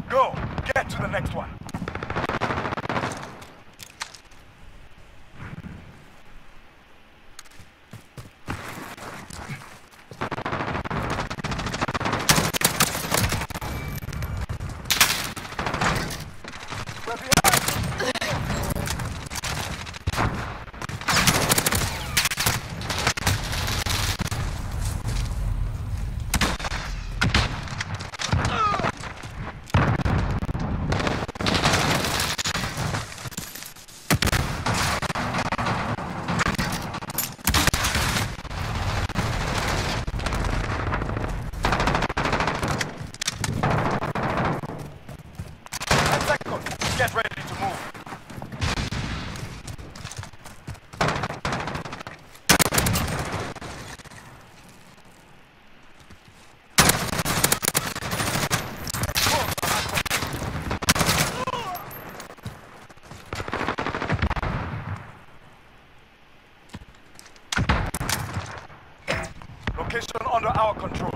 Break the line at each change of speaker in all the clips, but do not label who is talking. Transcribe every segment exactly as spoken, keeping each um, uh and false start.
Go! Get to the next one. We're behind. Get ready to move. Location under our control.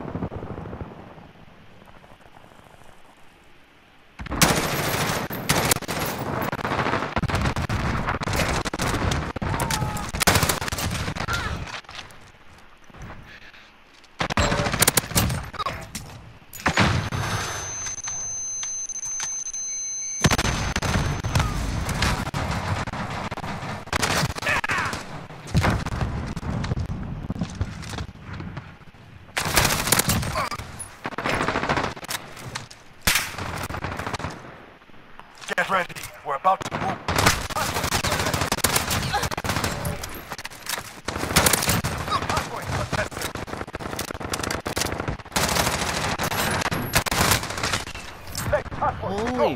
Get ready. We're about to move.
Holy.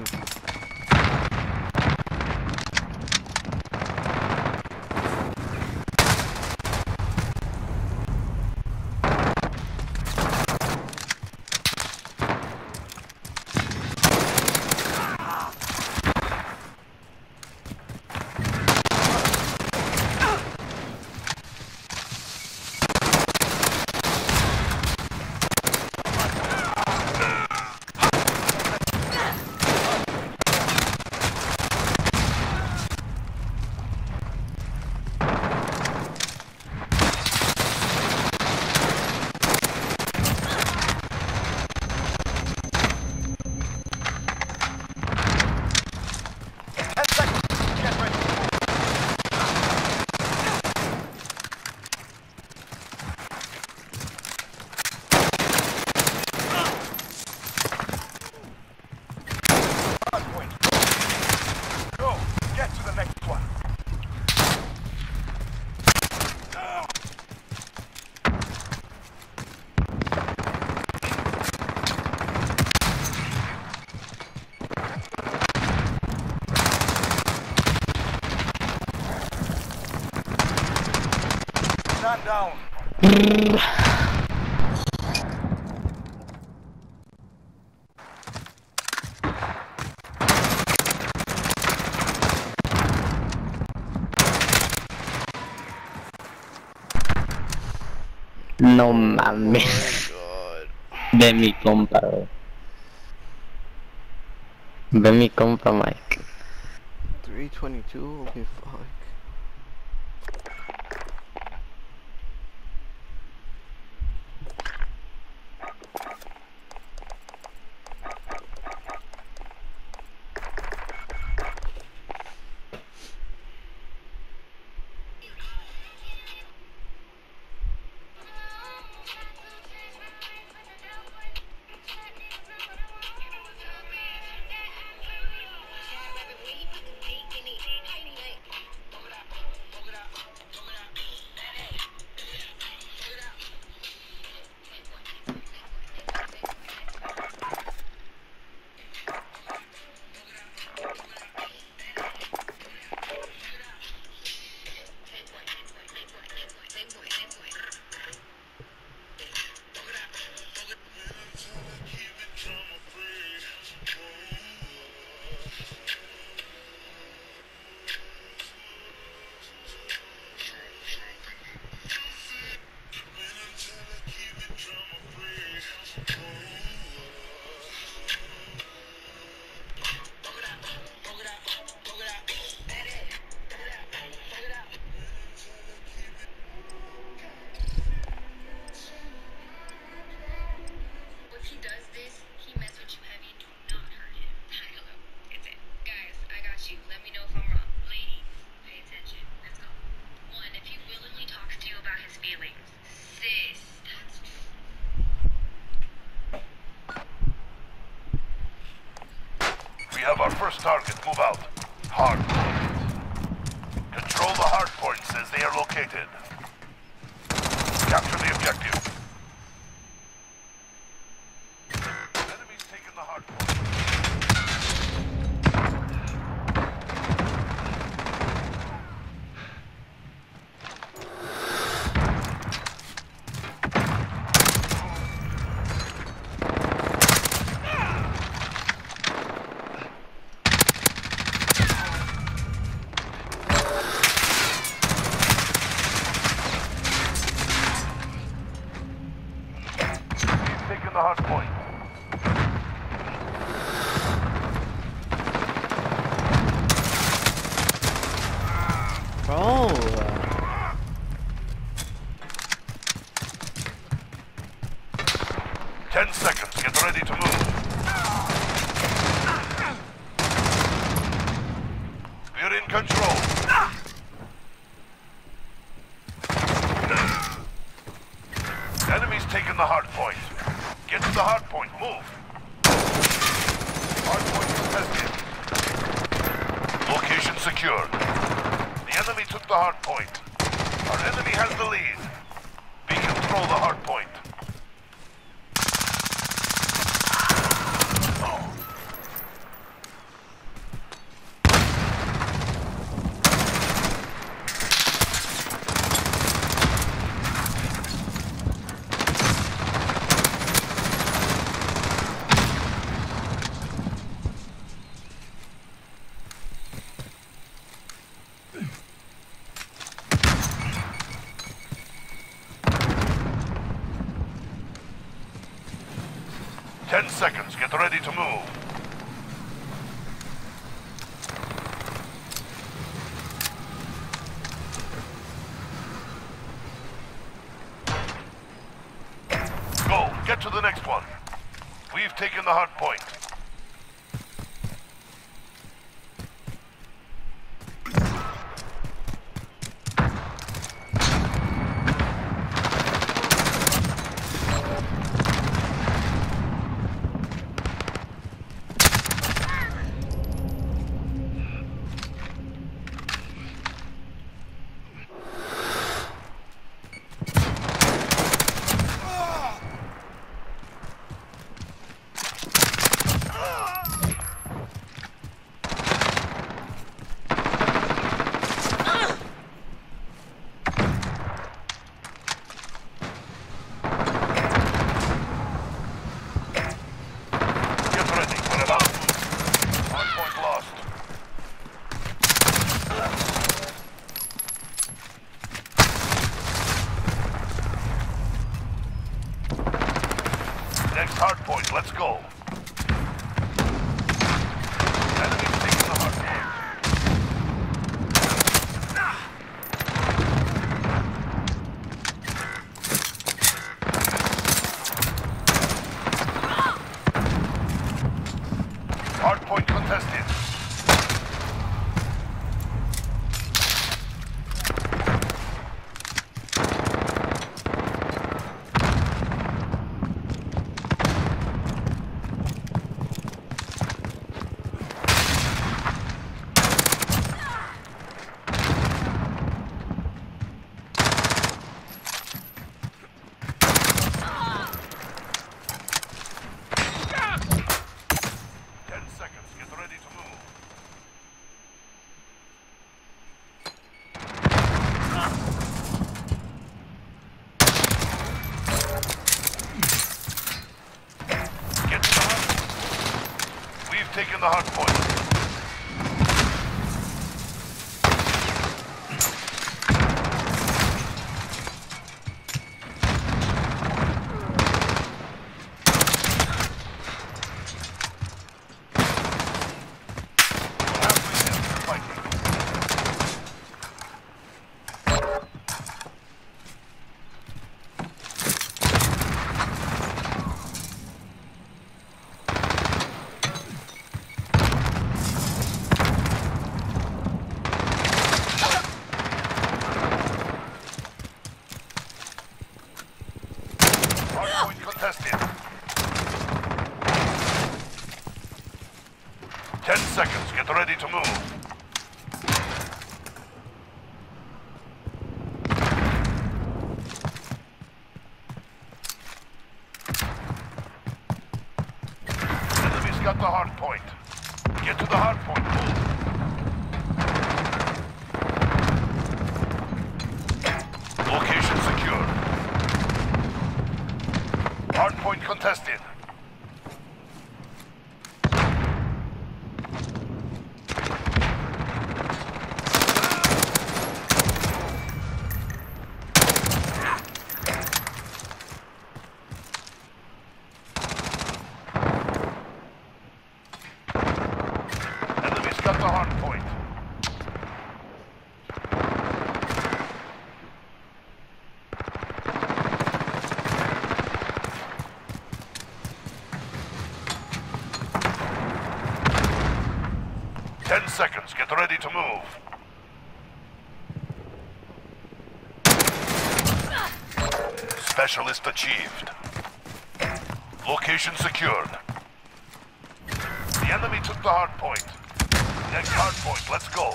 Stand down.
No mames. De mi compa, bro. De mi compa, Mike.
three twenty-two, okay, fuck.
Our first target, move out. Hard point. Control the hard points as they are located. Capture the objective. Enemies taking the hard point. Taking the hard point.
Bro.
Ten seconds. Get ready to move. We're in control. Enemies taking the hard point. Get to the hard point. Move. Hard point contested. Location secured. The enemy took the hard point. Our enemy has the lead. We control the hard point. Ten seconds. Get ready to move. Go. Get to the next one. We've taken the hard point. Next hard point, let's go. Enemies taking the hard point. Hard point contested. Taking the hard point. Ten seconds. Get ready to move. Enemy's got the hard point. Get to the hard point. Move. Location secure. Hard point contested. Enemy's got the hard point. Ten seconds. Get ready to move. Specialist achieved. Location secured. The enemy took the hard point. Next hard point. Let's go.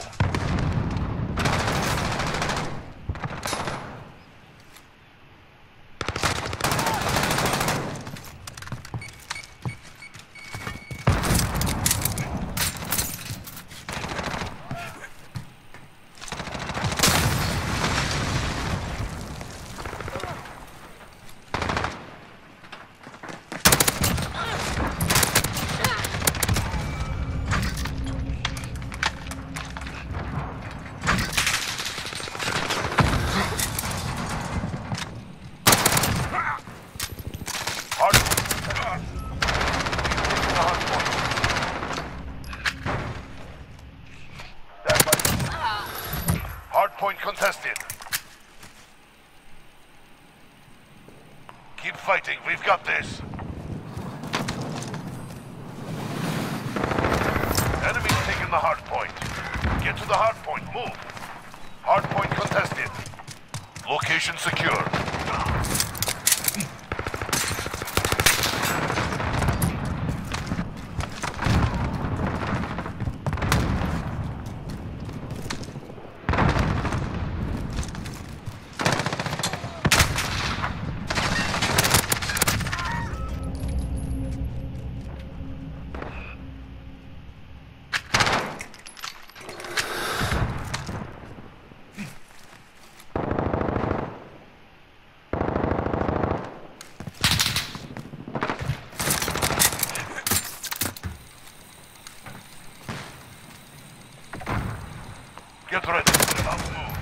Hard Hard point contested. Keep fighting. We've got this. Enemy's taking the hard point. Get to the hard point. Move. Hard point contested. Location secured. Get ready. I'll move.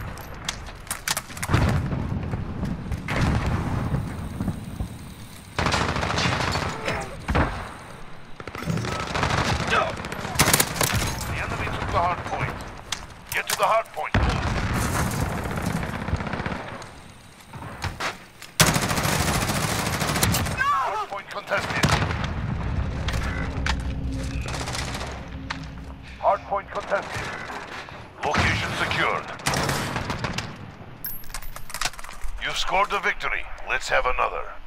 The enemy took the hard point. Get to the hard point. Move. Hard point contested. Hard point contested. Location secured. You've scored the victory. Let's have another.